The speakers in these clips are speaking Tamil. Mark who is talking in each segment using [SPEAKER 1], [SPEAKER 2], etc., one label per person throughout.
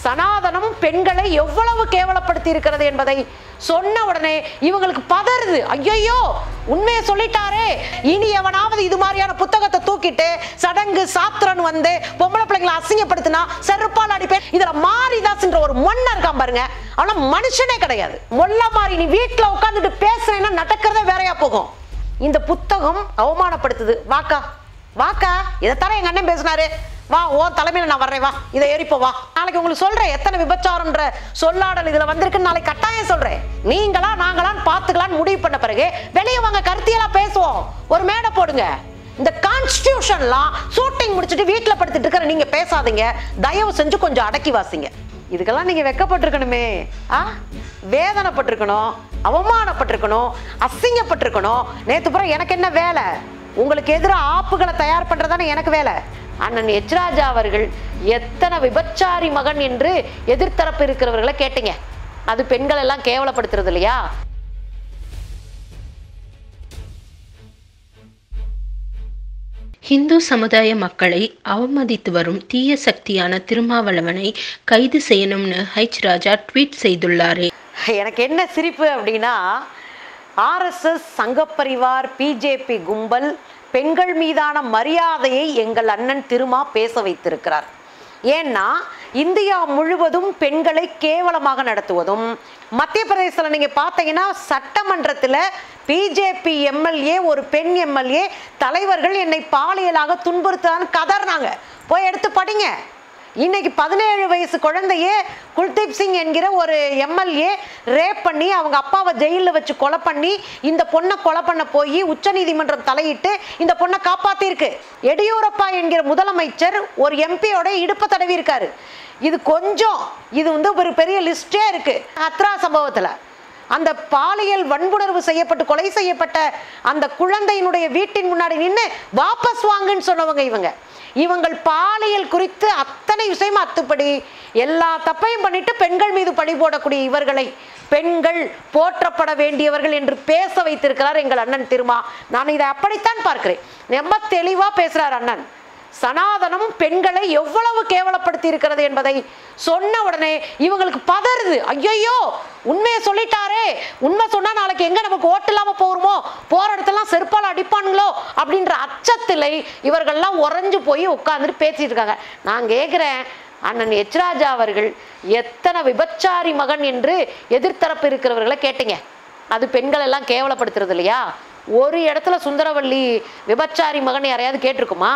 [SPEAKER 1] சனாதனம் பெண்களை எவ்வளவு கேவலப்படுத்தி இருக்கிறது என்பதை சொன்ன உடனே இவங்களுக்கு பதறுது. ஐயோ, உண்மையை சொல்லிட்டாரே, இனி எவனாவது இது மாதிரியான புத்தகத்தை தூக்கிட்டு சடங்கு சாத்திரன் வந்து பொம்பளை பிள்ளைங்களை அசிங்கப்படுத்தினா செருப்பால் அடிப்பேன். இதுல மாரிதாஸ்ன்ற ஒரு மொன்ன இருக்கான் பாருங்க, ஆனா மனுஷனே கிடையாது. மொல்ல மாறி நீ வீட்டுல உட்காந்துட்டு பேசுறேன்னா நடக்கிறதே வேறையா போகும். இந்த புத்தகம் அவமானப்படுத்துது. வாக்கா வாக்கா, இதைத்தானே எங்க அண்ணன் பேசினாரு, வா ஓ தலைமையில நான் வர்றேன், வா இதை ஏறிப்போ வா. நாளைக்கு உங்களுக்கு சொல்றேன் எத்தனை விபச்சாரம்ன்ற சொல்லாடல் இதுல வந்திருக்குன்னு நாளைக்கு கட்டாயம் சொல்றேன். நீங்களா நாங்களான்னு பாத்துக்கலான்னு முடிவு பண்ண பிறகு வெளியே வாங்க, கருத்தியெல்லாம் பேசுவோம், ஒரு மேடை போடுங்க. இந்த கான்ஸ்டிடியூஷன்லாம் ஷூட்டிங் முடிச்சுட்டு வீட்டுல படுத்துட்டு இருக்கிற நீங்க பேசாதீங்க, தயவு செஞ்சு கொஞ்சம் அடக்கி வாசிங்க. இதுக்கெல்லாம் நீங்க வெக்கப்பட்டிருக்கணுமே, வேதனைப்பட்டிருக்கணும், அவமானப்பட்டிருக்கணும், அசிங்கப்பட்டிருக்கணும். நேத்து புறம் எனக்கு என்ன வேலை, உங்களுக்கு எதிராக ஆப்புகளை தயார் பண்றதானே எனக்கு வேலை. அண்ணன் எச் ராஜா அவர்கள் எத்தனை விபச்சாரி மகன் என்று எதிர்த்தரப்பு இருக்கிறவர்களை கேட்டீங்க. அது பெண்கள் எல்லாம் கேவலப்படுத்துறது இல்லையா?
[SPEAKER 2] இந்து சமுதாய மக்களை அவமதித்து வரும் தீய சக்தியான திருமாவளவனை கைது செய்யணும்னு ஹெச் ராஜா ட்வீட் செய்துள்ளாரே.
[SPEAKER 1] எனக்கு என்ன சிரிப்பு அப்படின்னா, ஆர்எஸ்எஸ், சங்கப்பரிவார், பிஜேபி கும்பல் பெண்கள் மீதான மரியாதையை எங்கள் அண்ணன் திருமா பேச வைத்திருக்கிறார். ஏன்னா இந்தியா முழுவதும் பெண்களை கேவலமாக நடத்துவதும், மத்திய பிரதேசத்தில் நீங்க பார்த்தீங்கன்னா சட்டமன்றத்தில் பிஜேபி எம்எல்ஏ, ஒரு பெண் எம்எல்ஏ, தலைவர்கள் என்னை பாலியலாக துன்புறுத்தான்னு கதறினாங்க. போய் எடுத்து படிங்க. இன்னைக்கு 17 வயசு குழந்தையே குல்தீப் சிங் என்கிற ஒரு எம்எல்ஏ ரேப் பண்ணி அவங்க அப்பாவை ஜெயிலில் வச்சு கொலை பண்ணி இந்த பொண்ணை கொலை பண்ண போய் உச்சநீதிமன்றம் தலையிட்டு இந்த பொண்ணை காப்பாத்திருக்கு. எடியூரப்பா என்கிற முதலமைச்சர் ஒரு எம்பியோட இடுப்பை தடவி இருக்காரு. இது கொஞ்சம், இது வந்து ஒரு பெரிய லிஸ்டே இருக்கு. அத்ரா சம்பவத்தில் அந்த பாலியல் வன்புணர்வு செய்யப்பட்டு கொலை செய்யப்பட்ட அந்த குழந்தையினுடைய வீட்டின் முன்னாடி நின்று வாபஸ் வாங்குன்னு சொன்னவங்க இவங்கள் பாலியல் குறித்து அத்தனை விஷயமா அத்துப்படி எல்லா தப்பையும் பண்ணிட்டு பெண்கள் மீது பழி போடக்கூடிய இவர்களை பெண்கள் போற்றப்பட வேண்டியவர்கள் என்று பேச வைத்திருக்கிறார் எங்கள் அண்ணன் திருமா. நான் இதை அப்படித்தான் பார்க்கிறேன். ரொம்ப தெளிவா பேசுறார் அண்ணன். சனாதனம் பெண்களை எவ்வளவு கேவலப்படுத்தி இருக்கிறது என்பதை சொன்ன உடனே இவங்களுக்கு பதறுது. ஐயோ, உண்மையை சொல்லிட்டாரே, உண்மை சொன்னா நாளைக்கு எங்க நமக்கு ஓட்டு இல்லாம போறோமோ, போற இடத்தெல்லாம் செருப்பால் அடிப்பானுங்களோ அப்படின்ற அச்சத்திலே இவர்கள்லாம் உறைஞ்சு போய் உட்கார்ந்துட்டு பேசிட்டு இருக்காங்க. நான் கேட்கிறேன், அண்ணன் எச் ராஜா அவர்கள் எத்தனை விபச்சாரி மகன் என்று எதிர்த்தரப்பு இருக்கிறவர்களை கேட்டீங்க. அது பெண்கள் எல்லாம் கேவலப்படுத்துறது இல்லையா? ஒரு இடத்துல சுந்தரவல்லி விபச்சாரி மகன் யாரையாவது கேட்டிருக்குமா?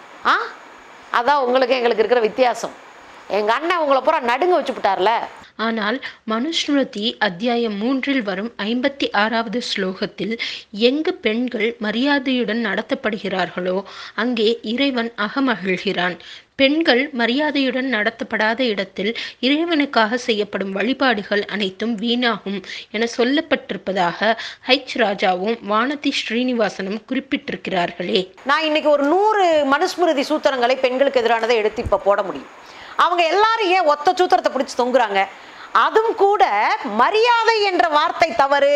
[SPEAKER 1] அதான் உங்களுக்கு எங்களுக்கு இருக்கிற வித்தியாசம். எங்க அண்ணன் உங்களை பூரா நடுங்க வச்சு விட்டார்ல.
[SPEAKER 2] ஆனால் மனுஸ்மிருதி அத்தியாயம் 3 வரும் 56வது ஸ்லோகத்தில் எங்கு பெண்கள் மரியாதையுடன் நடத்தப்படுகிறார்களோ அங்கே இறைவன் அகமகிழ்கிறான். பெண்கள் மரியாதையுடன் நடத்தப்படாத இடத்தில் இறைவனுக்காக செய்யப்படும் வழிபாடுகள் அனைத்தும் வீணாகும் என சொல்லப்பட்டிருப்பதாக ஹெச் ராஜாவும் வானதி ஸ்ரீனிவாசனும் குறிப்பிட்டிருக்கிறார்களே.
[SPEAKER 1] நான் இன்னைக்கு ஒரு 100 மனுஸ்மிருதி சூத்திரங்களை பெண்களுக்கு எதிரானதை எடுத்து இப்ப போட முடியும். அவங்க எல்லாரும் ஏன் ஒத்த சூத்திரத்தை பிடிச்சு தொங்குறாங்க? அதுவும் கூட மரியாதை என்ற வார்த்தை தவறு.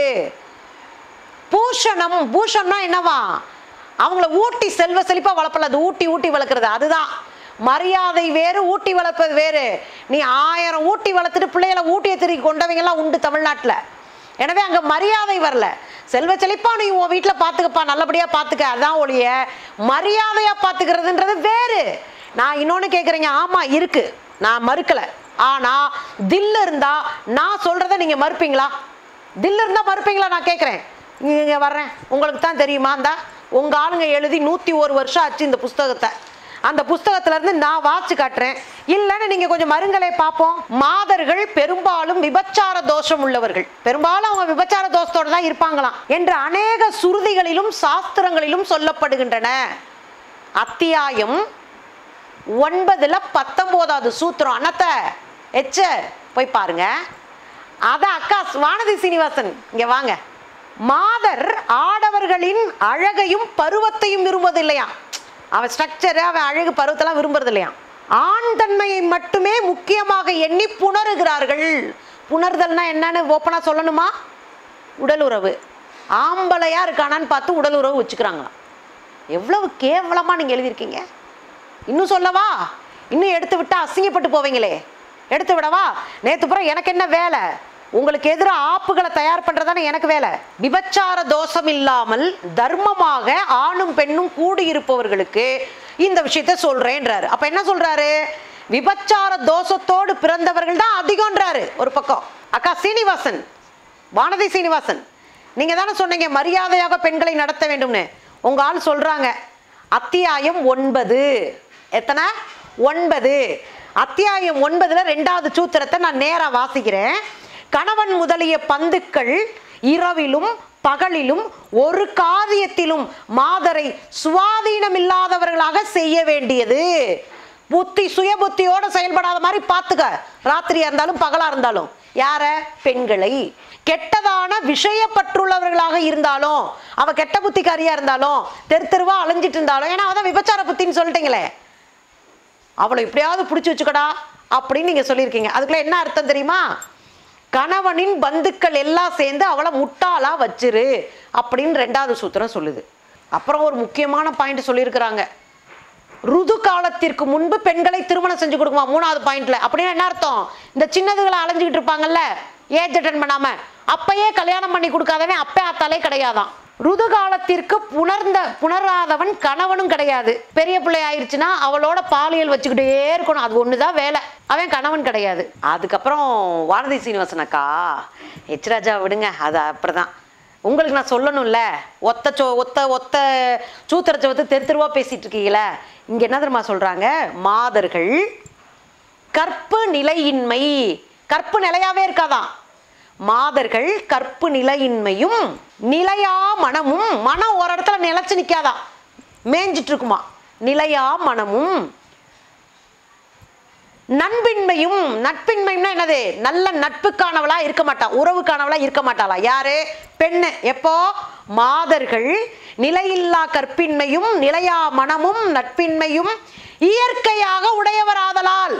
[SPEAKER 1] பூஷணம், பூஷணம்னா என்னவா? அவங்கள ஊட்டி செல்வ செழிப்பா வளர்ப்பல, அது ஊட்டி ஊட்டி வளர்க்கறது. அதுதான் மரியாதை வேறு, ஊட்டி வளர்ப்பது வேறு. நீ 1000 ஊட்டி வளர்த்துட்டு பிள்ளைகளை ஊட்டியை திருப்பி கொண்டவங்க எல்லாம் உண்டு தமிழ்நாட்டுல. எனவே அங்க மரியாதை வரல. செல்வ செழிப்பா நீ உன் வீட்டுல பாத்துக்கப்பா, நல்லபடியா பாத்துக்க, அதான் ஒழிய மரியாதையா பாத்துக்கிறதுன்றது வேறு. நான் இன்னொன்னு கேட்குறேங்க, ஆமா இருக்கு, நான் மறுக்கல. ஆனா தில்லு இருந்தா நான் சொல்றதை நீங்க மறுப்பீங்களா? தில்லு இருந்தா மறுப்பீங்களா? நான் கேட்குறேன். இங்க வர்றேன், உங்களுக்கு தான் தெரியுமா, அந்த உங்க ஆளுங்க எழுதி 101 வருஷம் ஆச்சு இந்த புஸ்தகத்தை. அந்த புஸ்தகத்துல இருந்து நான் வாச்சு காட்டுறேன். இல்லைன்னு நீங்க கொஞ்சம் மருங்களே பார்ப்போம். மாதர்கள் பெரும்பாலும் விபச்சார தோஷம் உள்ளவர்கள், பெரும்பாலும் அவங்க விபச்சார தோஷத்தோட தான் இருப்பாங்களாம் என்று அநேக சுருதிகளிலும் சாஸ்திரங்களிலும் சொல்லப்படுகின்றன. அத்தியாயம் 9ல் 19வது சூத்திரம். அண்ணத்த எச்ச போய் பாருங்க. அதான் அக்கா வானதி சீனிவாசன் இங்க வாங்க. மாதர் ஆடவர்களின் அழகையும் பருவத்தையும் விரும்புவது இல்லையா? அவன் ஸ்ட்ரக்சர், அவன் அழகு பருவத்தெல்லாம் விரும்புறது இல்லையா? ஆண் தன்மையை மட்டுமே முக்கியமாக எண்ணி புணருகிறார்கள். புணர்தல்னா என்னன்னு ஓப்பனா சொல்லணுமா? உடல் உறவு. ஆம்பளையா இருக்கானான்னு பார்த்து உடல் உறவு வச்சுக்கிறாங்களாம். எவ்வளவு கேவலமா நீங்க எழுதியிருக்கீங்க. இன்னும் சொல்லவா? இன்னும் எடுத்து விட்டா அசிங்கப்பட்டு போவீங்களே. எடுத்து விடவா? நேத்து புறம் எனக்கு என்ன வேலை? உங்களுக்கு எதிராக ஆப்புகளை தயார் பண்றதானே எனக்கு வேலை. விபச்சார தோஷம் இல்லாமல் தர்மமாக ஆணும் பெண்ணும் கூடியிருப்பவர்களுக்கு இந்த விஷயத்த சொல்றேன்றாரு. அப்ப என்ன சொல்றாரு? விபச்சார தோஷத்தோடு பிறந்தவர்கள் தான் அதிகம்ன்றாரு ஒரு பக்கம். அக்கா சீனிவாசன், வானதி சீனிவாசன், நீங்க தானே சொன்னீங்க மரியாதையாக பெண்களை நடத்த வேண்டும்னு. உங்க ஆள் சொல்றாங்க அத்தியாயம் 9. எத்தனை? 9. அத்தியாயம் 9ல 2வது சூத்திரத்தை நான் நேரா வாசிக்கிறேன். கணவன் முதலிய பந்துக்கள் இரவிலும் பகலிலும் ஒரு காரியத்திலும் மாதரை சுவாதீனம் இல்லாதவர்களாக செய்ய வேண்டியது. புத்தி சுய புத்தியோட செயல்படாத மாதிரி பார்த்துக்க. ராத்திரியா இருந்தாலும் பகலா இருந்தாலும். யார? பெண்களை. கெட்டதான விஷயப்பற்றுள்ளவர்களாக இருந்தாலும், அவ கெட்ட புத்திக்காரியா இருந்தாலும், தெருவா அலைஞ்சிட்டு இருந்தாலும், ஏன்னா அவதான் விபச்சார புத்தின்னு சொல்லிட்டீங்களே, அவளை எப்படியாவது பிடிச்சி வச்சுக்கடா அப்படின்னு நீங்க சொல்லியிருக்கீங்க. அதுக்குள்ள என்ன அர்த்தம் தெரியுமா? கணவனின் பந்துக்கள் எல்லாம் சேர்ந்து அவளை முட்டாளா வச்சிரு அப்படின்னு 2வது சூத்திரம் சொல்லுது. அப்புறம் ஒரு முக்கியமான பாயிண்ட் சொல்லியிருக்கிறாங்க. ருது காலத்திற்கு முன்பு பெண்களை திருமணம் செஞ்சு கொடுக்குமா 3வது பாயிண்ட்ல. அப்படின்னா என்ன அர்த்தம்? இந்த சின்னதுகளை அலைஞ்சுக்கிட்டு இருப்பாங்கல்ல, ஏஜ் அட்டன் பண்ணாம, அப்பயே கல்யாணம் பண்ணி கொடுக்காதவன் அப்பே ஆத்தாலே கிடையாதான். ருது காலத்திற்கு புணராதவன் கணவனும் கிடையாது. பெரிய பிள்ளை ஆயிடுச்சுன்னா அவளோட பாலியல் வச்சுக்கிட்டே இருக்கணும், அது ஒண்ணுதான் வேலை. அவன் கணவன் கிடையாது. அதுக்கப்புறம் வானதி சீனிவாசன் அக்கா, எச் ராஜா விடுங்க, அது அப்புறம்தான். உங்களுக்கு நான் சொல்லணும்ல, ஒத்த சூத்திரத்தை வந்து தெருவா பேசிட்டு இருக்கீங்கள. இங்க என்ன தெரியுமா சொல்றாங்க? மாதர்கள் கற்பு நிலையின்மை, கற்பு நிலையாவே இருக்காதான். மாதர்கள் கற்பு நிலையின்மையும் நிலையா மனமும், மனம் ஒரு இடத்துல நிலைச்சு நிக்காதான், மேஞ்சிட்டு இருக்குமா. நிலையா மனமும் நண்பின்மையும், நட்பின்மையும்னா என்னது? நல்ல நட்புக்கானவளா இருக்க மாட்டா, உறவுக்கானவளா இருக்க மாட்டாளா. யாரு? பெண்ணு. எப்போ? மாதர்கள் நிலையில்லா கற்பின்மையும் நிலையா மனமும் நட்பின்மையும் இயற்கையாக உடையவராதலால்.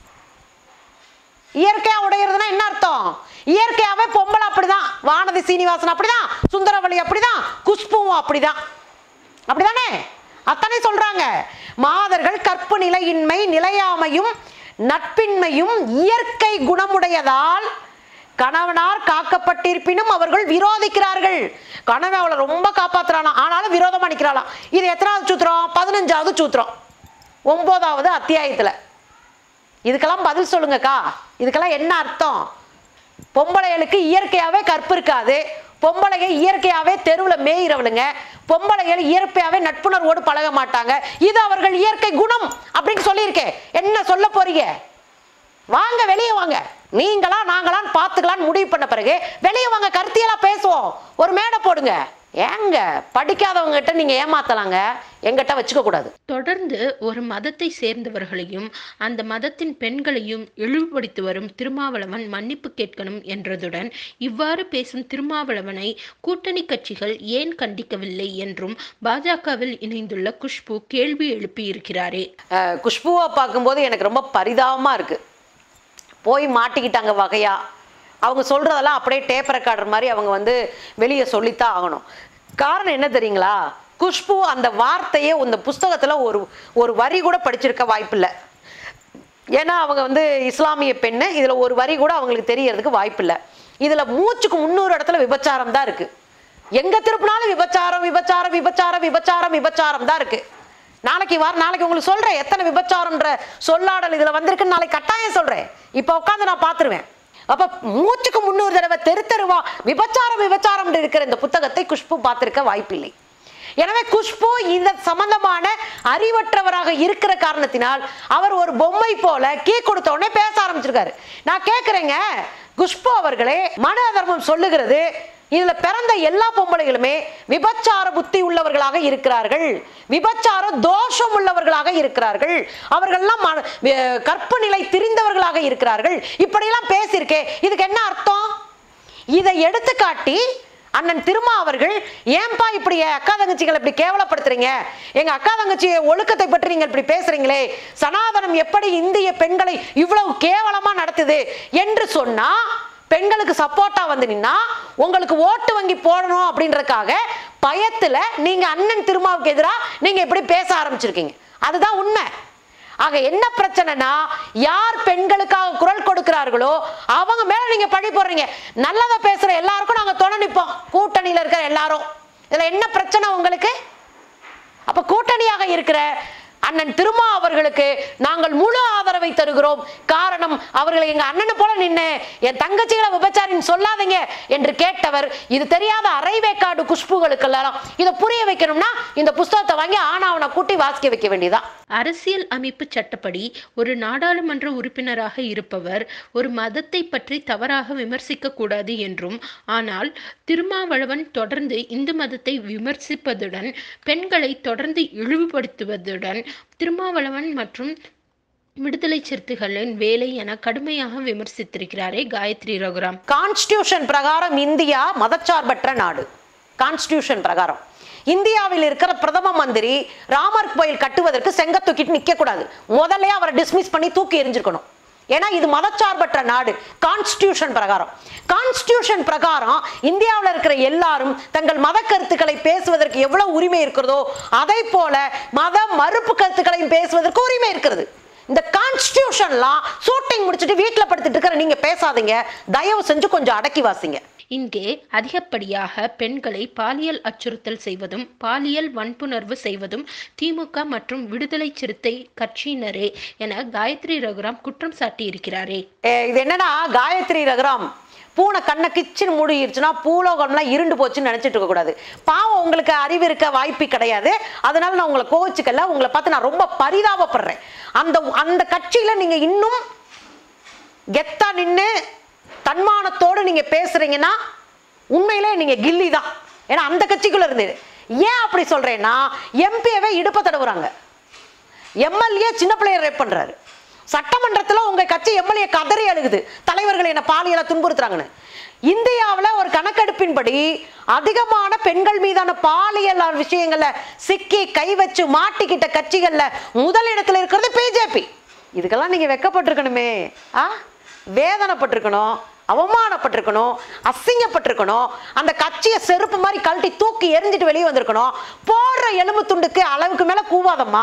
[SPEAKER 1] இயற்கையா உடையறதுனா என்ன அர்த்தம்? இயற்கையாவே பொம்பளை அப்படிதான், வானதி சீனிவாசன் அப்படிதான், சுந்தரவழி அப்படிதான், குஷ்புவும் அப்படிதான். அப்படிதானே? அத்தனை சொல்றாங்க. மாதர்கள் கற்பு நிலையின்மை நிலையாமையும் நட்பின்மையும் இயற்கை குணமுடையதால் கணவனார் காக்கப்பட்டிருப்பினும் அவர்கள் விரோதிக்கிறார்கள். கணவன் அவளை ரொம்ப காப்பாத்துறானா, ஆனாலும் விரோதமா நிக்கிறாளாம். இது எத்தனாவது சூத்திரம்? 15வது சூத்திரம் 9வது அத்தியாயத்துல. இதுக்கெல்லாம் பதில் சொல்லுங்கக்கா. இதுக்கெல்லாம் என்ன அர்த்தம்? பொம்பளைகளுக்கு இயற்கையாவே கற்பு இருக்காது, பொம்பளைகள் இயற்கையாவே தெருவில் மேயிறவளுங்க, பொம்பளைகள் இயற்கையாவே நட்புணர்வோடு பழக மாட்டாங்க, இது அவர்கள் இயற்கை குணம் அப்படின்னு சொல்லியிருக்கேன். என்ன சொல்ல போறீங்க? வாங்க வெளியே வாங்க, நீங்களா நாங்களான்னு பார்த்துக்கலான்னு முடிவு பண்ண பிறகு வெளியே வாங்க, கருத்தியெல்லாம் பேசுவோம், ஒரு மேடை போடுங்க. ஏங்க படிக்காதவங்க கிட்ட நீங்க ஏமாத்தலாங்க, எங்கிட்ட வச்சுக்க கூடாது.
[SPEAKER 2] தொடர்ந்து ஒரு மதத்தை சேர்ந்தவர்களையும் அந்த மதத்தின் பெண்களையும் இழிவுபடுத்தி வரும் திருமாவளவன் மன்னிப்பு கேட்கணும் என்றதுடன் இவ்வாறு பேசும் திருமாவளவனை கூட்டணி கட்சிகள் ஏன் கண்டிக்கவில்லை என்றும் பாஜகவில் இணைந்துள்ள குஷ்பு கேள்வி எழுப்பி இருக்கிறாரே.
[SPEAKER 1] குஷ்புவை பார்க்கும்போது எனக்கு ரொம்ப பரிதாபமா இருக்கு. போய் மாட்டிக்கிட்டாங்க வகையா. அவங்க சொல்றதெல்லாம் அப்படியே டேப் ரெக்கார்டர் மாதிரி அவங்க வந்து வெளியே சொல்லித்தான் ஆகணும். காரணம் என்ன தெரியுங்களா? குஷ்பு அந்த வார்த்தையே இந்த புஸ்தகத்துல ஒரு வரி கூட படிச்சிருக்க வாய்ப்பில்லை. ஏன்னா அவங்க வந்து இஸ்லாமிய பெண்ணு, இதுல ஒரு வரி கூட அவங்களுக்கு தெரியறதுக்கு வாய்ப்பில்லை. இதுல மூச்சுக்கு 300 இடத்துல விபச்சாரம் தான் இருக்கு. எங்க திருப்பினாலும் விபச்சாரம் விபச்சாரம் விபச்சாரம் விபச்சாரம் விபச்சாரம் தான் இருக்கு. நாளைக்கு உங்களுக்கு சொல்றேன் எத்தனை விபச்சாரம்ன்ற சொல்லாடல் இதுல வந்திருக்குன்னு நாளைக்கு கட்டாயம் சொல்றேன். இப்ப உட்காந்து நான் பாத்துருவேன். அப்ப மூச்சுக்கு 300 தடவை தெருவா விபச்சாரம் விபச்சாரம் இருக்கிற இந்த புத்தகத்தை குஷ்பு பார்த்திருக்க வாய்ப்பில்லை. எனவே குஷ்பு இந்த சம்பந்தமான அறிவற்றவராக இருக்கிற காரணத்தினால் அவர் ஒரு பொம்மை போல கீ கொடுத்த உடனே பேச ஆரம்பிச்சிருக்காரு. நான் கேட்கிறேங்க, குஷ்பு அவர்களே, மனு தர்மம் சொல்லுகிறது இதுல பிறந்த எல்லா பொம்பளைகளுமே விபச்சார புத்தி உள்ளவர்களாக இருக்கிறார்கள், விபச்சார தோஷம் உள்ளவர்களாக இருக்கிறார்கள், அவர்கள்லாம் கற்பு நிலை தெரிந்தவர்களாக இருக்கிறார்கள். இப்படியெல்லாம் பேசியிருக்கே, இதுக்கு என்ன அர்த்தம்? இதை எடுத்து காட்டி அண்ணன் திருமா அவர்கள் ஏன்பா இப்படி அக்கா தங்கச்சிகளை இப்படி கேவலப்படுத்துறீங்க, எங்க அக்கா தங்கச்சி ஒழுக்கத்தை பற்றி நீங்க இப்படி பேசுறீங்களே, சனாதனம் எப்படி இந்திய பெண்களை இவ்வளவு கேவலமா நடத்துது என்று சொன்னா பெண்களுக்கு சப்போர்ட்டா வந்து நின்னா உங்களுக்கு ஓட்டு வங்கி போடணும் அப்படின்றதுக்காக பயத்துல நீங்க அண்ணன் திருமாவுக்கு எதிராக நீங்க இப்படி பேச ஆரம்பிச்சிருக்கீங்க. அதுதான் உண்மை. ஆக என்ன பிரச்சனைனா, யார் பெண்களுக்காக குரல் இருக்கிறார்களோ அவங்க மேல நீங்க பழி போடுறீங்க. நல்லதை பேசுற எல்லாருக்கும் நாங்க துணை நிற்போம், கூட்டணியில இருக்கிற எல்லாரும். இதுல என்ன பிரச்சனை உங்களுக்கு? அப்ப கூட்டணியாக இருக்கிற அண்ணன் திருமா அவர்களுக்கு நாங்கள் முழு ஆதரவை தருகிறோம். காரணம், அவர்களை எங்க அண்ணனை போல நின்று என் தங்கச்சிகளை விபச்சாரின்னு சொல்லாதீங்க என்று கேட்டவர். இது தெரியாத அரைவேக்காடு குஷ்புகளுக்கெல்லாம் இதை புரிய வைக்கணும்னா இந்த புஸ்தகத்தை வாங்கி ஆனாவனை கூட்டி வாசிக்க வைக்க வேண்டியதான்.
[SPEAKER 2] அரசியல் அமைப்பு சட்டப்படி ஒரு நாடாளுமன்ற உறுப்பினராக இருப்பவர் ஒரு மதத்தை பற்றி தவறாக விமர்சிக்க கூடாது என்றும், ஆனால் திருமாவளவன் தொடர்ந்து இந்து மதத்தை விமர்சிப்பதுடன் பெண்களை தொடர்ந்து இழிவுபடுத்துவதுடன் திருமாவளவன் மற்றும் விடுதலை சிறுத்தைகளின் வேலை என கடுமையாக விமர்சித்திருக்கிறாரே காயத்ரி ரகுராம்.
[SPEAKER 1] கான்ஸ்டிடியூஷன் பிரகாரம் இந்தியா மதச்சார்பற்ற நாடு. கான்ஸ்டிடியூஷன் பிரகாரம் இந்தியாவில் இருக்கிற பிரதம மந்திரி ராமர் கோயில் கட்டுவதற்கு செங்க தூக்கிட்டு நிக்க கூடாது. முதல்ல அவரை டிஸ்மிஸ் பண்ணி தூக்கி எறிஞ்சிருக்கணும். ஏன்னா இது மதச்சார்பற்ற நாடு. கான்ஸ்டிடியூஷன் பிரகாரம் இந்தியாவில் இருக்கிற எல்லாரும் தங்கள் மத கருத்துக்களை பேசுவதற்கு எவ்வளவு உரிமை இருக்கிறதோ அதை போல மத மறுப்பு கருத்துக்களையும் பேசுவதற்கு உரிமை இருக்கிறது. இந்த கான்ஸ்டிடியூஷன்லாம் ஷூட்டிங் முடிச்சுட்டு வீட்டுல படுத்துட்டு இருக்கிற நீங்க பேசாதீங்க, தயவு செஞ்சு கொஞ்சம் அடக்கி வாசிங்க.
[SPEAKER 2] இங்கே அதிகப்படியாக பெண்களை பாலியல் அச்சுறுத்தல் செய்வதும் பாலியல் வன்புணர்வு செய்வதும் திமுக மற்றும் விடுதலை சிறுத்தை கட்சியினரே என காயத்ரி ரகுராம் குற்றம் சாட்டி இருக்கிறாரே.
[SPEAKER 1] இது என்னன்னா, காயத்ரி ரகுராம் பூனை கண்ணை கிச்சின்னு மூடிடுச்சுன்னா பூலோகம்லாம் இருண்டு போச்சுன்னு நினைச்சிட்டு இருக்க கூடாது. பாவம், உங்களுக்கு அறிவு இருக்க வாய்ப்பு கிடையாது. அதனால நான் உங்களை கோவிச்சுக்கல. உங்களை பார்த்து நான் ரொம்ப பரிதாபப்படுறேன். அந்த கட்சியில நீங்க இன்னும் கெத்தா நின்று தன்மானத்தோடு நீங்க பேசுறீங்கன்னா உண்மையிலே நீங்க கில்லி தான். ஏன்னா அந்த கட்சிக்குள்ள இருந்தது. ஏன் அப்படி சொல்றேன்னா, எம்பியவே இடுப்ப தடவுறாங்க, எம்எல்ஏ சின்ன பிள்ளைய ரேப் பண்றாரு, சட்டமன்றத்தில் உங்க கட்சி எம்எல்ஏ கதறி அழுகுது தலைவர்கள் என்ன பாலியலை துன்புறுத்துறாங்கன்னு. இந்தியாவில் ஒரு கணக்கெடுப்பின்படி அதிகமான பெண்கள் மீதான பாலியல் விஷயங்கள்ல சிக்கி கை வச்சு மாட்டிக்கிட்ட கட்சிகள்ல முதலிடத்தில் இருக்கிறது பிஜேபி. இதுக்கெல்லாம் நீங்க வெக்கப்பட்டிருக்கணுமே, வேதனைப்பட்டிருக்கணும், அவமானப்பட்டிருக்கணும், அசிங்கப்பட்டிருக்கணும். அந்த கட்சியை செருப்பு மாதிரி கழட்டி தூக்கி எரிஞ்சிட்டு வெளியே வந்திருக்கணும். போடுற எலும்பு துண்டுக்கு அளவுக்கு மேல கூவாதம்மா.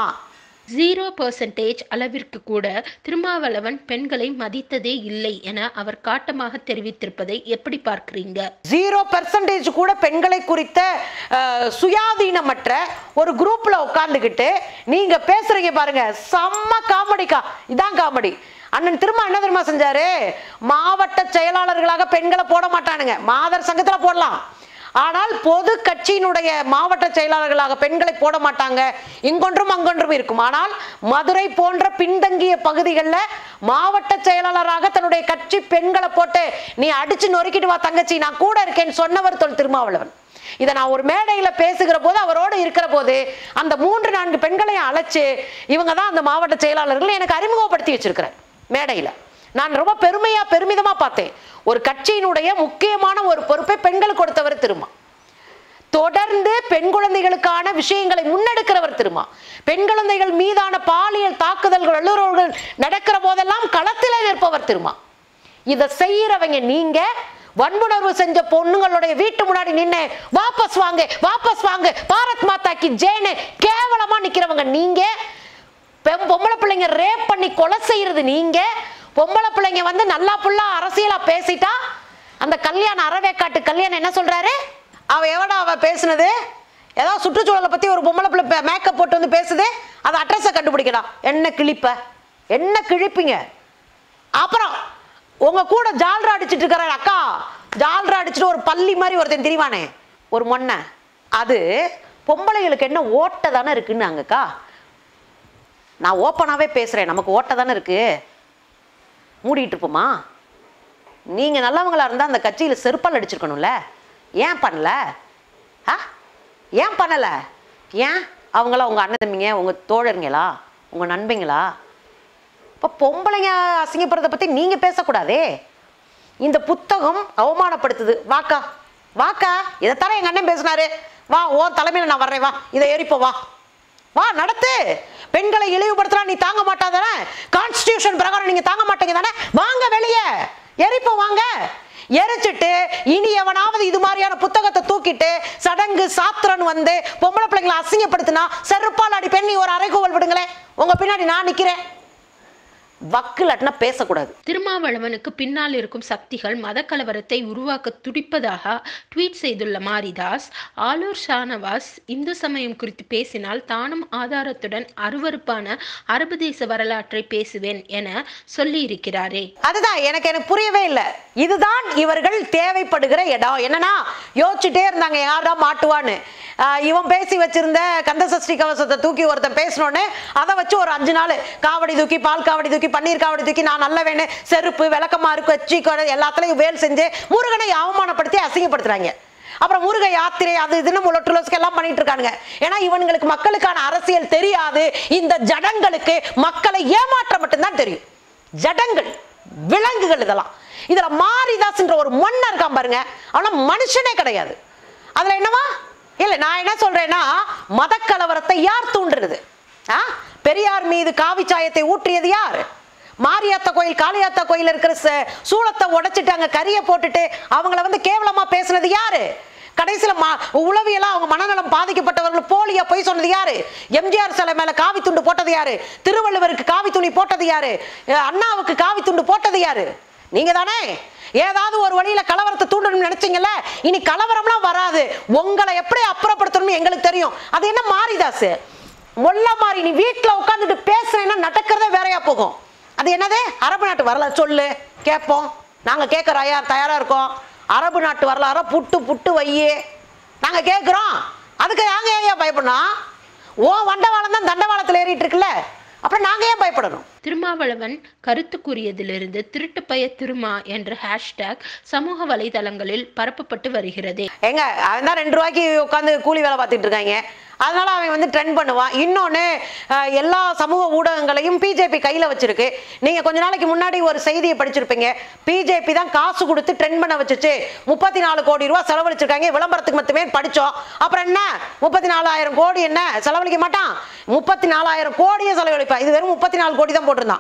[SPEAKER 2] 0% அளவிற்கு கூட திருமாவளவன் பெண்களை மதித்ததே இல்லை என அவர் காட்டமாக தெரிவித்திருப்பதை எப்படி பார்க்கிறீங்க?
[SPEAKER 1] 0% கூட பெண்களை குறித்த சுயாதீனமற்ற ஒரு குரூப்ல உட்கார்ந்துகிட்டு நீங்க பேசுறீங்க பாருங்க, செம்ம காமெடிக்கா. இதான் காமெடி. அண்ணன் திரும்ப என்ன தெரியுமா செஞ்சாரு? மாவட்ட செயலாளர்களாக பெண்களை போட மாட்டானுங்க, மாதர் சங்கத்துல போடலாம். ஆனால் பொது கட்சியினுடைய மாவட்ட செயலாளர்களாக பெண்களை போட மாட்டாங்க. இங்கொன்றும் அங்கொன்றும் இருக்கும். ஆனால் மதுரை போன்ற பின்தங்கிய பகுதிகளில் மாவட்ட செயலாளராக தன்னுடைய கட்சி பெண்களை போட்டு நீ அடிச்சு நொறுக்கிட்டு வா தங்கச்சி, நான் கூட இருக்கேன்னு சொன்னவர் தொல் திருமாவளவன். இதை நான் ஒரு மேடையில பேசுகிற போது, அவரோடு இருக்கிற போது அந்த 3-4 பெண்களையும் அழைச்சு இவங்க தான் அந்த மாவட்ட செயலாளர்கள் எனக்கு அறிமுகப்படுத்தி வச்சிருக்கிறேன் மேடையில. நான் ரொம்ப பெருமிதமா பார்த்தேன். ஒரு கட்சியினுடைய முக்கியமான ஒரு பொறுப்பை பெண்களுக்கு கொடுத்தவர் திருமா. தொடர்ந்து பெண் குழந்தைகளுக்கான விஷயங்களை முன்னெடுக்கிறவர் திருமா. பெண் குழந்தைகள் மீதான பாலியல் தாக்குதல்கள் வல்லுறவுகள் நடக்கிற போதெல்லாம் களத்திலே நிற்பவர் திருமா. இதை செய்யறவங்க நீங்க. வன்புணர்வு செஞ்ச பொண்ணுங்களுடைய வீட்டு முன்னாடி நின்று வாபஸ் வாங்க பாரத் மாதா கி ஜெய்னு கேவலமா நிக்கிறவங்க நீங்க. பொம்பளை பிள்ளைங்க ரேப் பண்ணி கொலை செய்யறது நீங்க. பொம்பளை பிள்ளைங்க வந்து நல்லா புள்ளா அரசியலா பேசிட்டா அந்த கல்யாணம் அறவேக்காட்டு கல்யாணம் என்ன சொல்றாரு? அவ பேசுனது ஏதாவது சுற்றுச்சூழலை பத்தி ஒரு பொம்பளை பிள்ளை மேக்கப் போட்டு வந்து பேசுது, அது அட்ரஸை கண்டுபிடிக்கலாம். என்ன கிழிப்பீங்க? அப்புறம் உங்க கூட ஜால்ரா அடிச்சுட்டு இருக்கிற அக்கா, ஜால்ரா அடிச்சுட்டு ஒரு பள்ளி மாதிரி ஒருத்தன் தெரிவானே ஒரு மொன்ன, அது பொம்பளைகளுக்கு என்ன ஓட்ட தானே இருக்குன்னு அங்கக்கா. நான் ஓப்பனாவே பேசுறேன், நமக்கு ஓட்ட தானே இருக்கு, மூடிட்டு இருப்போமா? நீங்க நல்லவங்களா இருந்தா அந்த கட்சியில செருப்பால் அடிச்சிருக்கணும்ல. ஏன் பண்ணல? ஏன் பண்ணல? ஏன் அவங்களா உங்க அண்ணன் தம்பிங்க, உங்க தோழருங்களா, உங்க நண்பங்களா? இப்ப பொம்பளைங்க அசிங்கப்படுறத பத்தி நீங்க பேசக்கூடாதே. இந்த புத்தகம் அவமானப்படுத்துது. வாக்கா இதைத்தானே எங்க அண்ணன் பேசினாரு. வா, ஓ தலைமையில நான் வர்றேன், வா இதை ஏறிப்போ, வா நடத்து. பெண்களை இழிவுபடுத்தினா நீ தாங்க மாட்டாதானே? கான்ஸ்டிடியூஷன் பிரகாரம் நீங்க தாங்க மாட்டீங்க தானே? வாங்க வெளியே எரிப்போ, வாங்க. எரிச்சிட்டு இனி எவனாவது இது மாதிரியான புத்தகத்தை தூக்கிட்டு சடங்கு சாத்திரன் வந்து பொம்பளை பிள்ளைங்களை அசிங்கப்படுத்தினா செருப்பால் அடி. பெண்ணி ஒரு அரைகூவல் விடுங்களேன், உங்க பின்னாடி நான் நிக்கிறேன். வக்கிலட்னா பேசக்கூடாது.
[SPEAKER 2] திருமாவளவனுக்கு பின்னால் இருக்கும் சக்திகள் மத கலவரத்தை உருவாக்க துடிப்பதாக ட்வீட் செய்துள்ள மாரிதாஸ், ஆலூர் ஷானவாஸ் இந்து சமயம் குறித்து பேசினால் தானும் ஆதாரத்துடன் அருவருப்பான அரபு தேச வரலாற்றை பேசுவேன் என சொல்லி இருக்கிறாரே.
[SPEAKER 1] அதுதான் எனக்கு புரியவே இல்லை. இதுதான் இவர்கள் தேவைப்படுகிற இடம். என்னன்னா யோசிச்சுட்டே இருந்தாங்க யாரா மாட்டுவான்னு. இவன் பேசி வச்சிருந்த கந்தசஷ்டி கவசத்தை தூக்கி ஒருத்தன் பேசணுன்னு அதை வச்சு ஒரு 5 நாள் காவடி தூக்கி, பால் காவடி தூக்கி, பன்னீர் காவடி தூக்கி, நான் நல்ல வேணும், செருப்பு விளக்கமாறு வச்சு எல்லாத்துலயும் வேல் செஞ்சு முருகனை அவமானப்படுத்தி அசிங்கப்படுத்துறாங்க. அப்புறம் முருக யாத்திரை அது இதுன்னு முலட்டுலோஸ்க்கு எல்லாம் பண்ணிட்டு இருக்காங்க. ஏன்னா இவனுங்களுக்கு மக்களுக்கான அரசியல் தெரியாது. இந்த ஜடங்களுக்கு மக்களை ஏமாற்ற மட்டும்தான் தெரியும். ஜடங்கள், விலங்குகள். இதெல்லாம் இதுல மாரிதாஸ் என்ற ஒரு மன்னர் இருக்கான் பாருங்க, அவன மனுஷனே கிடையாது. அதுல என்னவா இல்ல, நான் என்ன சொல்றேன்னா மத கலவரத்தை யார் தூண்டுறது? பெரியார் மீது காவி சாயத்தை ஊற்றியது யார்? மாரியாத்தா கோயில், காளியாத்தா கோயில் இருக்கிற சூளத்தை உடைச்சிட்டு அங்க கறியை போட்டுட்டு அவங்கள கேவலமா பேசுனது யாரு? கடைசியில உளவியலா அவங்க மனநலம் பாதிக்கப்பட்டவர்கள் போலியா போய் சொன்னது யாரு? எம்ஜிஆர் சிலை மேல காவி துண்டு போட்டது யாரு? திருவள்ளுவருக்கு காவி துணி போட்டது யாரு? அண்ணாவுக்கு காவி துண்டு போட்டது யாரு? நீங்க தானே. ஏதாவது ஒரு வழியில கலவரத்தை தூண்டணும்னு நினைச்சீங்கல்ல, இனி கலவரம்லாம் வராது. உங்களை எப்படி அப்புறப்படுத்தணும்னு எங்களுக்கு தெரியும். அது என்ன மாரிதாஸ் மொல்ல மாறி நீ வீட்டுல உட்காந்துட்டு பேசுறேன்னா நடக்கிறதே வேறையா போகும். அது என்னது? அரபு நாட்டு வரலாறு சொல்லு, கேட்போம். நாங்க கேட்கற தயாரா இருக்கோம். அரபு நாட்டு வரலாற புட்டு புட்டு வையே நாங்க கேட்கிறோம். அதுக்கு நாங்க ஏன் பயப்படணும்? ஓ வண்டவாளம் தான் தண்டவாளத்தில் ஏறிட்டு இருக்குல்ல, அப்புறம் நாங்க ஏன் பயப்படணும்?
[SPEAKER 2] திருமாவளவன் கருத்து கூறியதிலிருந்து திருட்டு பய திருமா என்ற ஹேஷ்டேக் சமூக வலைதளங்களில் பரப்பப்பட்டு வருகிறது.
[SPEAKER 1] எங்க அவன் தான் 2 ரூபாய்க்கு உட்காந்து கூலி வேலை பார்த்துட்டு இருக்காங்க. அதனால அவன் ட்ரெண்ட் பண்ணுவான். இன்னொன்று, எல்லா சமூக ஊடகங்களையும் பிஜேபி கையில் வச்சிருக்கு. நீங்கள் கொஞ்ச நாளைக்கு முன்னாடி ஒரு செய்தியை படிச்சிருப்பீங்க. பிஜேபி தான் காசு கொடுத்து ட்ரெண்ட் பண்ண வச்சுச்சு, 34 கோடி ரூபா செலவழிச்சிருக்காங்க விளம்பரத்துக்கு மட்டுமே படித்தோம். அப்புறம் என்ன 34,000 கோடி என்ன செலவழிக்க மாட்டான்? 34,000 கோடியே செலவழிப்பான். இது வெறும் 34 கோடி தான் போட்டிருந்தான்.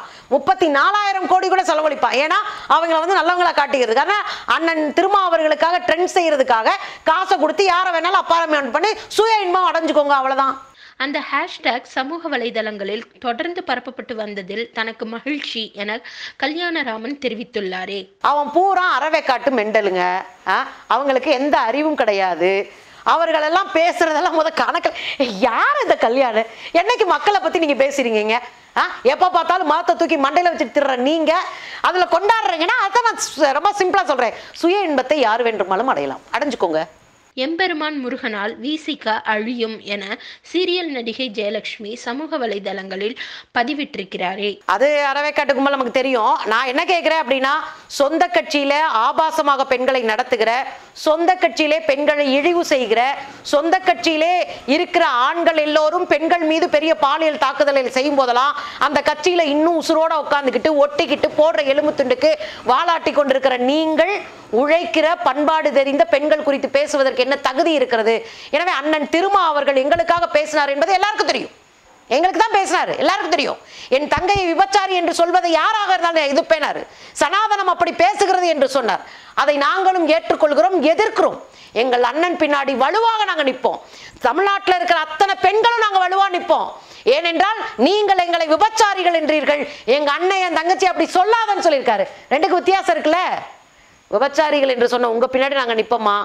[SPEAKER 1] 34,000 கோடி கூட செலவழிப்பான். ஏன்னா அவங்களை நல்லவங்களா காட்டிக்கிறது. காரணம் அண்ணன் திருமா அவர்களுக்காக ட்ரெண்ட் செய்யறதுக்காக காசை கொடுத்து யாரை வேணாலும் அப்பார்ட்மெண்ட் பண்ணி சுய இன்பம் அடைஞ்சுக்கோங்க, அவ்வளவுதான்.
[SPEAKER 2] அந்த ஹேஷ்டேக் சமூக வலைதளங்களில் தொடர்ந்து பரப்பப்பட்டு வந்ததில் தனக்கு மகிழ்ச்சி என கல்யாணராமன் தெரிவித்துள்ளாரே.
[SPEAKER 1] அவன் பூரா அறவேக்காட்டு மெண்டலுங்க. அவங்களுக்கு எந்த அறிவும் கிடையாது. அவர்களெல்லாம் பேசுறதெல்லாம் கணக்கில் யார் இந்த கல்யாணம்? என்னைக்கு மக்களை பத்தி நீங்க பேசுறீங்க? எப்ப பார்த்தாலும் மதத்தை தூக்கி மண்டையில வச்சுட்டு திர்ற நீங்க அதுல கொண்டாடுறீங்கன்னா அதான் நான் ரொம்ப சிம்பிளா சொல்றேன். சுய இன்பத்தை யார் வேண்டுமானாலும் அடையலாம், அடைஞ்சுக்கோங்க.
[SPEAKER 2] எம்பெருமான் முருகனால் விசிக அழியும் என சீரியல் நடிகை ஜெயலட்சுமி சமூக வலைதளங்களில் பதிவிட்டிருக்கிறாரே.
[SPEAKER 1] அது அறவேக்காட்டு கும்பல் நமக்கு தெரியும். நான் என்ன கேட்கிறேன் அப்படின்னா, சொந்த கட்சியில ஆபாசமாக பெண்களை நடத்துகிற, சொந்த கட்சியிலே பெண்களை இழிவு செய்கிற, சொந்த கட்சியிலே இருக்கிற ஆண்கள் எல்லோரும் பெண்கள் மீது பெரிய பாலியல் தாக்குதலை செய்யும் போதெல்லாம் அந்த கட்சியில இன்னும் உசுரோட உட்கார்ந்துக்கிட்டு ஒட்டிக்கிட்டு போடுற எலும்பு துண்டுக்கு வாலாட்டி கொண்டிருக்கிற நீங்கள் உழைக்கிற பண்பாடு தெரிந்த பெண்கள் குறித்து பேசுவதற்கு என்ன தகுதி இருக்கிறது? எனவே அண்ணன் திருமா அவர்கள் எங்களுக்காக பேசினார் என்பது எல்லாருக்கும் தெரியும். எங்களுக்கு தான் பேசினாரு, எல்லாருக்கும் தெரியும். என் தங்கையை விபச்சாரி என்று சொல்வதை யாராக இருந்தாலும் எதிர்ப்பேனாரு. சனாதனம் அப்படி பேசுகிறது என்று சொன்னார். அதை நாங்களும் ஏற்றுக்கொள்கிறோம், எதிர்க்கிறோம். எங்கள் அண்ணன் பின்னாடி வலுவாக நாங்க நிற்போம். தமிழ்நாட்டில் இருக்கிற அத்தனை பெண்களும் நாங்க வலுவா நிற்போம். ஏனென்றால் நீங்கள் எங்களை விபச்சாரிகள் என்றீர்கள். எங்க அண்ணன் என் தங்கச்சி அப்படி சொல்லாதன்னு சொல்லியிருக்காரு. ரெண்டுக்கு வித்தியாசம் இருக்குல்ல. விபச்சாரிகள் என்று சொன்ன உங்க பின்னாடி நாங்க நிப்போமா?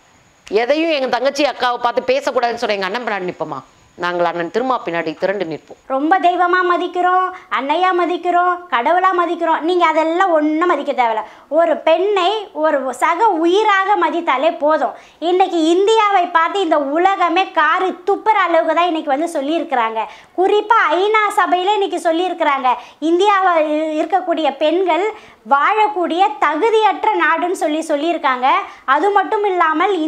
[SPEAKER 1] எதையும் எங்க தங்கச்சி அக்காவை பார்த்து பேசக்கூடாதுன்னு சொல்ற எங்க அண்ணன் பின்னாடி நிப்போமா? நாங்கள் அண்ணன் திருமா பின்னாடி திரண்டு நிற்போம்.
[SPEAKER 3] ரொம்ப தெய்வமாக மதிக்கிறோம், அன்னையாக மதிக்கிறோம், கடவுளாக மதிக்கிறோம். நீங்கள் அதெல்லாம் ஒன்றும் மதிக்க தேவையில்ல. ஒரு பெண்ணை ஒரு சக உயிராக மதித்தாலே போதும். இன்றைக்கி இந்தியாவை பார்த்து இந்த உலகமே காரி துப்புற அளவுக்கு தான் இன்றைக்கி சொல்லியிருக்கிறாங்க. குறிப்பாக ஐநா சபையில் இன்றைக்கி சொல்லியிருக்கிறாங்க, இந்தியாவில் இருக்கக்கூடிய பெண்கள் வாழக்கூடிய தகுதியற்ற நாடுன்னு சொல்லியிருக்காங்க. அது மட்டும் இல்லாமல்